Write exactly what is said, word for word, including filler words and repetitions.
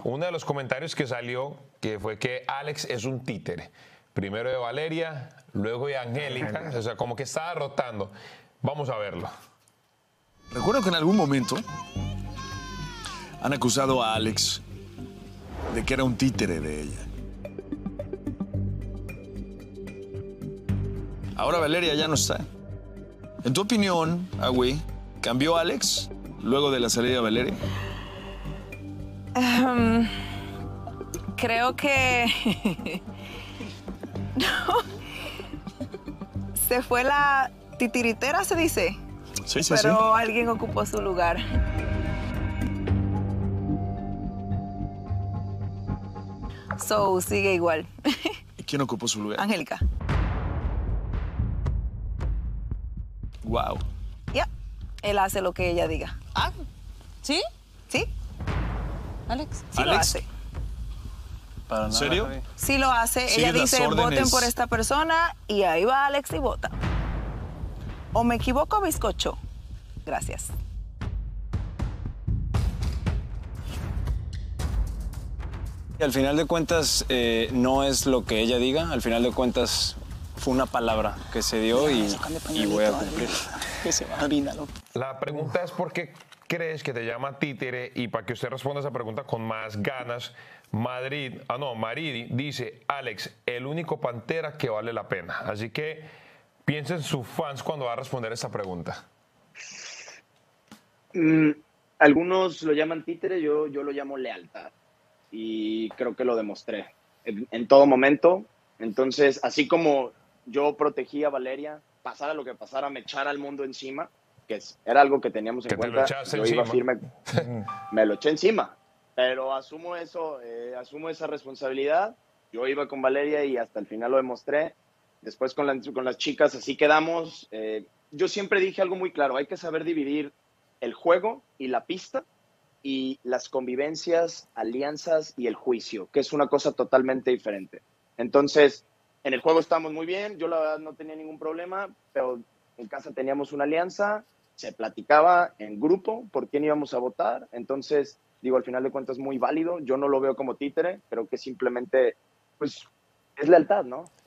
Uno de los comentarios que salió que fue que Alex es un títere. Primero de Valeria, luego de Angélica, o sea, como que estaba rotando. Vamos a verlo. Recuerdo que en algún momento han acusado a Alex de que era un títere de ella. Ahora Valeria ya no está. En tu opinión, Agüey, ¿cambió Alex luego de la salida de Valeria? Um, creo que... no. Se fue la titiritera, se dice. Sí, sí, Pero sí. alguien ocupó su lugar. So, sigue igual. ¿Y quién ocupó su lugar? Angélica. Wow. Ya. Él hace lo que ella diga. Ah, ¿sí? ¿Sí? Alex. Sí lo ¿Alex? hace. Para ¿En nada, serio? Javi. Sí lo hace. Sigue Ella las dice, órdenes. voten por esta persona y ahí va Alex y vota. ¿O me equivoco, bizcocho? Gracias. Y al final de cuentas, eh, no es lo que ella diga. Al final de cuentas, fue una palabra que se dio y, y voy a cumplir. Que se va a orinar. La pregunta es por qué crees que te llama títere, y para que usted responda esa pregunta con más ganas, Madrid, ah no, Maridi dice, Alex, el único Pantera que vale la pena. Así que piensen sus fans cuando va a responder esa pregunta. Mm, algunos lo llaman títere, yo, yo lo llamo lealtad. Y creo que lo demostré en, en todo momento. Entonces, así como yo protegí a Valeria, pasara lo que pasara, me echara al mundo encima, que es, era algo que teníamos en Que te lo cuenta, echaste yo iba encima. firme, me lo eché encima. Pero asumo eso, eh, asumo esa responsabilidad. Yo iba con Valeria y hasta el final lo demostré. Después con, la, con las chicas así quedamos. Eh, yo siempre dije algo muy claro, hay que saber dividir el juego y la pista y las convivencias, alianzas y el juicio, que es una cosa totalmente diferente. Entonces, en el juego estábamos muy bien, yo la verdad no tenía ningún problema, pero en casa teníamos una alianza, se platicaba en grupo por quién íbamos a votar, entonces, digo, al final de cuentas muy válido, yo no lo veo como títere, creo que simplemente, pues, es lealtad, ¿no?